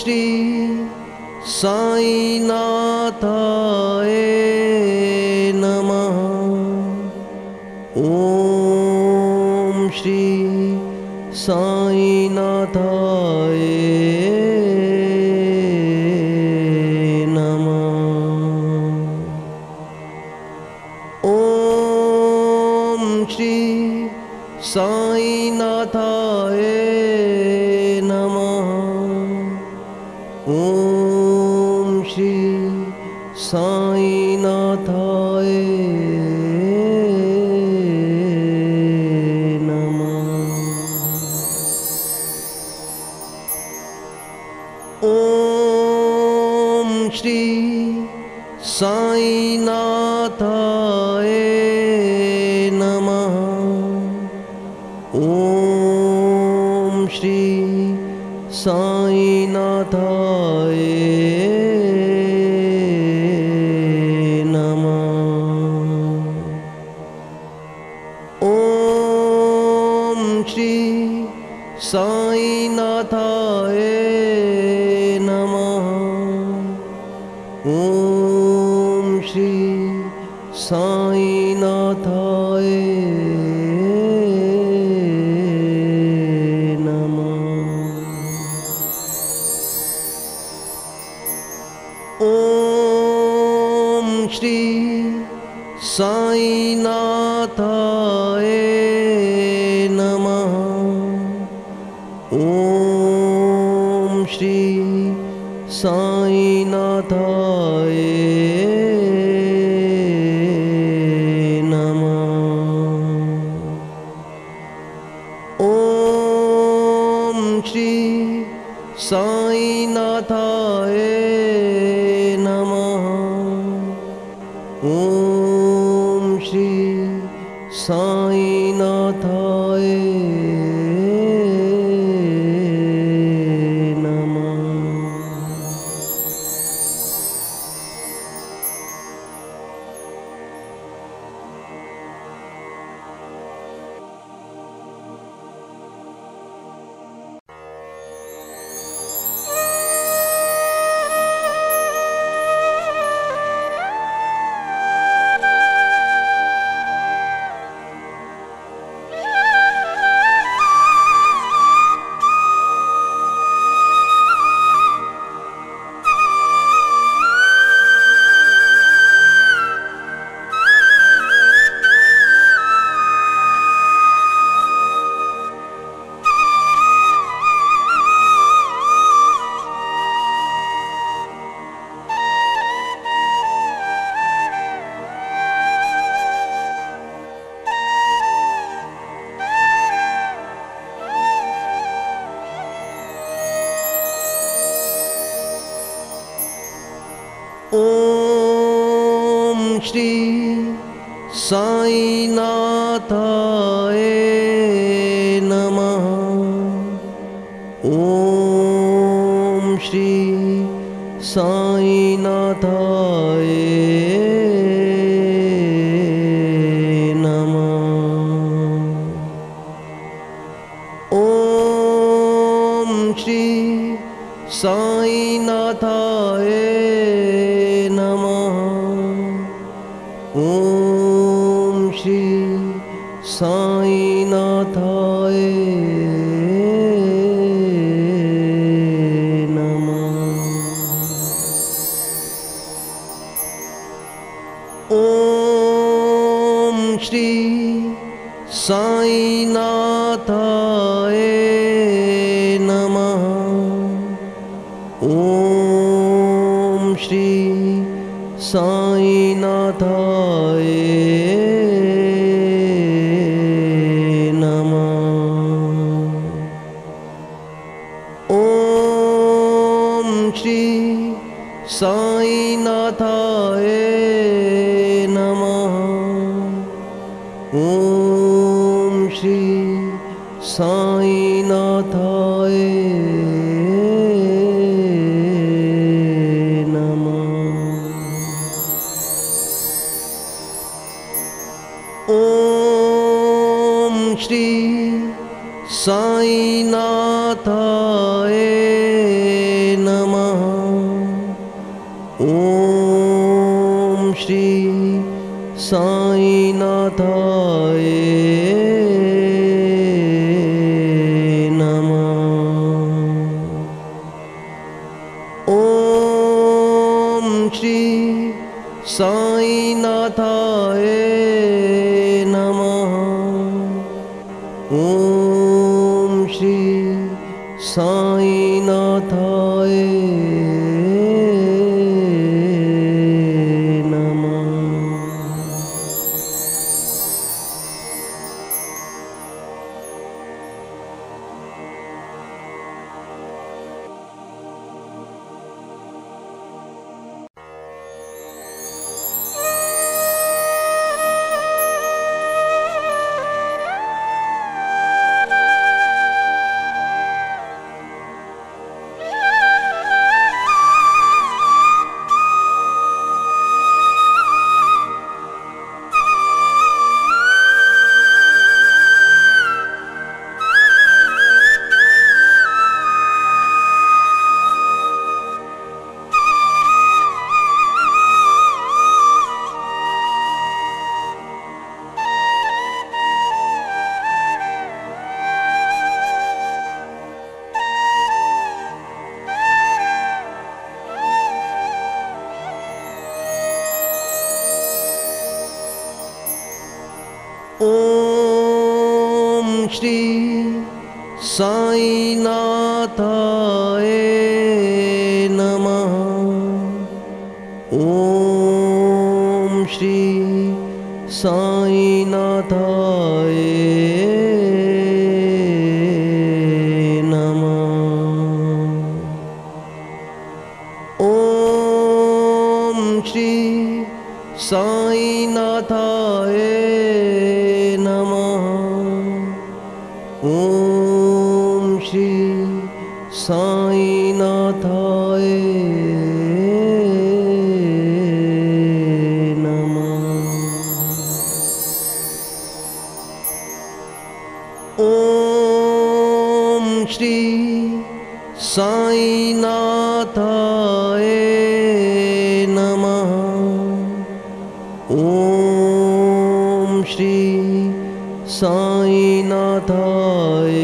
श्री साईनाथाय नमः। ॐ श्री साईनाथाय नमः। ॐ श्री साईनाथाय नमः। ॐ श्री साईनाथाय नमः। ॐ श्री साईनाथाय नमः। ॐ श्री साईनाथाय नमः। ॐ श्री साईनाथाय नमः। ॐ श्री साईनाथाय ॐ श्री साईनाथाय नमः। ॐ श्री साईनाथाय नमः। ॐ श्री साईनाथाय नमः। ॐ श्री साईनाथाय नमः। ॐ श्री साईनाथाय नमः। ॐ श्री साईनाथाय नमः। ॐ श्री साईनाथाय नमः। ॐ श्री साईनाथाय नमः। ॐ श्री साईनाथाय नमः। ॐ श्री साईनाथाय नमः। ॐ श्री साईनाथाय नमः। ॐ श्री साईनाथाय ॐ श्री साईनाथाय नमः। ॐ श्री साईनाथाय नमः। ॐ श्री साईनाथाय नमः। ॐ श्री साईनाथाय नमः। ॐ श्री साईनाथाय नमः। ॐ श्री साईनाथाय नमः। ॐ श्री साईनाथाय नमः। ॐ श्री साईनाथाय नमः। ॐ श्री साईनाथाय नमः। ॐ श्री साईनाथाय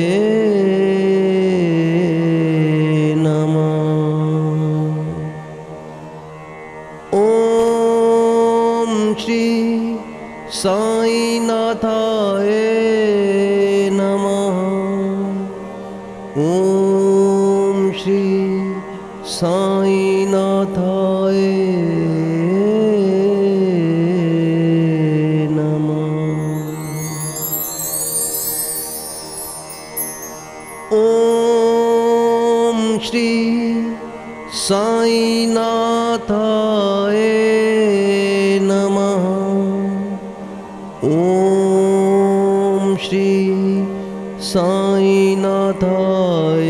नमः। ॐ श्री साईनाथाय नमः। ॐ श्री साईनाथाय ॐ श्री साईनाथाय नमः। ॐ श्री साईनाथाय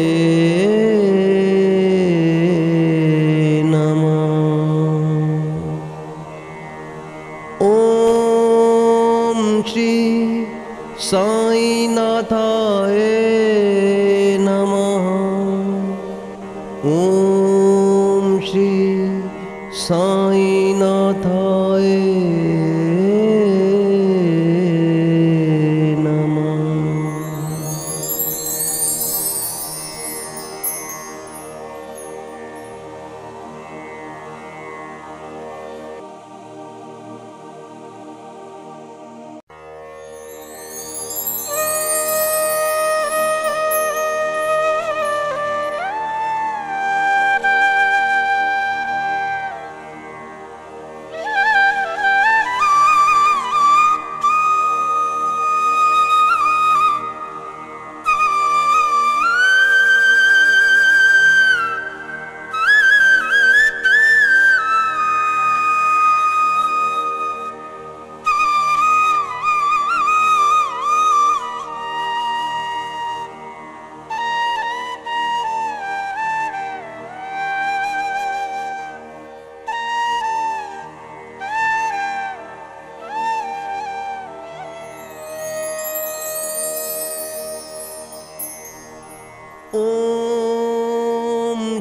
नमः। ॐ श्री साईनाथाय नमः। ॐ श्री साईनाथाय नमः।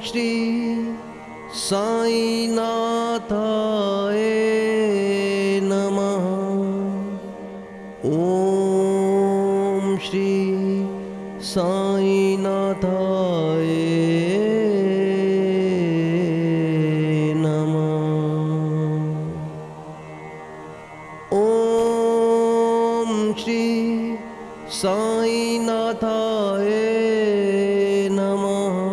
श्री साईनाथाय नमः। ॐ श्री साईनाथाय नमः। ॐ श्री साईनाथाय नमः।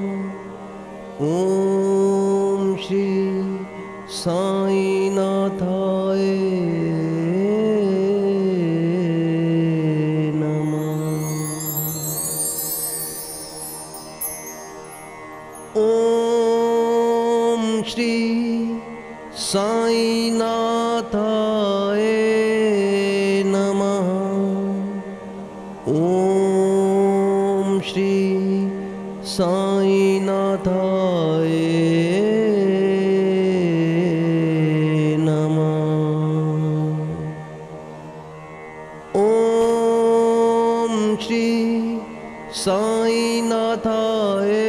ॐ श्री साईनाथाय नमः। ॐ श्री साईनाथाय नमः। ॐ श्री साईनाथाय नमः। ॐ श्री साईनाथाय